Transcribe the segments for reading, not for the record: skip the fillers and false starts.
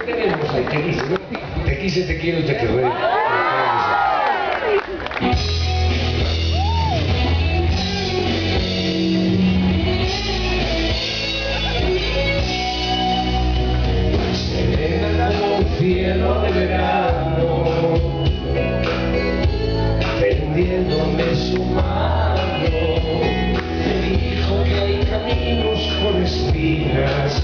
tenemos ahí? Te quise, ¿no? Te quise, te quiero y te querré. Serena como un cielo de verano, tendiéndome su mano, me dijo que hay caminos con espinas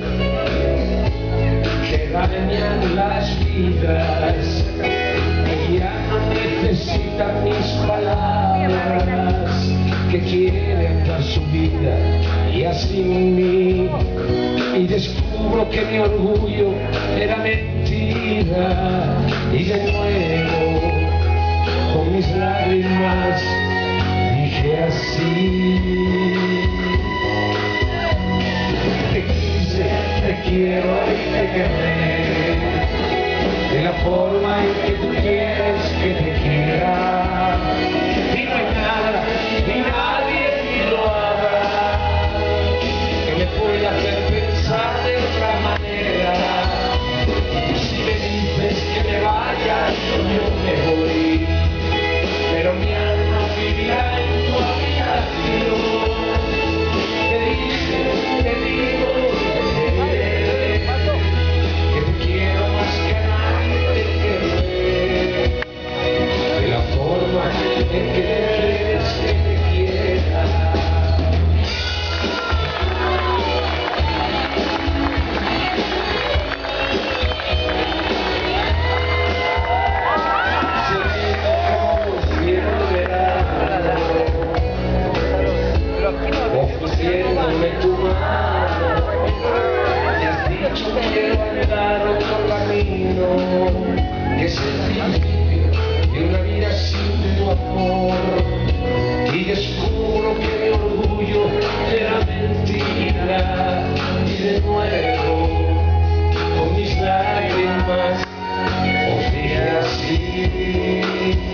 que dañan las vidas, y ya no necesitan mis palabras, que quieren dar su vida ya sin mí, y descubro que mi orgullo era mentira, y de nuevo con mis lágrimas dije así: te quise, te quiero y te querré de la forma en que tú quieres que te quiera, y no hay nada ni nadie que lo haga que me pueda hacer pensar de otra manera. Si me dices que me vaya, yo me voy, pero mi alma vivirá en tu habitación. Te dije, te digo, que te quiero más que a nadie te querré, de la forma en que te quieres que te quiera. Ofreciéndome tu mano, me has dicho que quiero andar otro camino, que es el principio de una vida sin tu amor, y descubro que mi orgullo era mentira, y de nuevo con mis lágrimas os dije así: